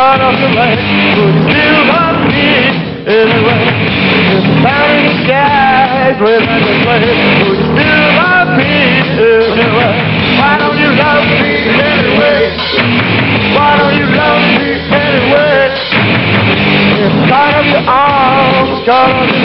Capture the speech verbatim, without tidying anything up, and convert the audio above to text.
God of the land, would you still love me anyway? If the sound in the skies where I can play, would you still love me anyway? Why don't you love me anyway? Why don't you love me anyway? If God of your arms, God of your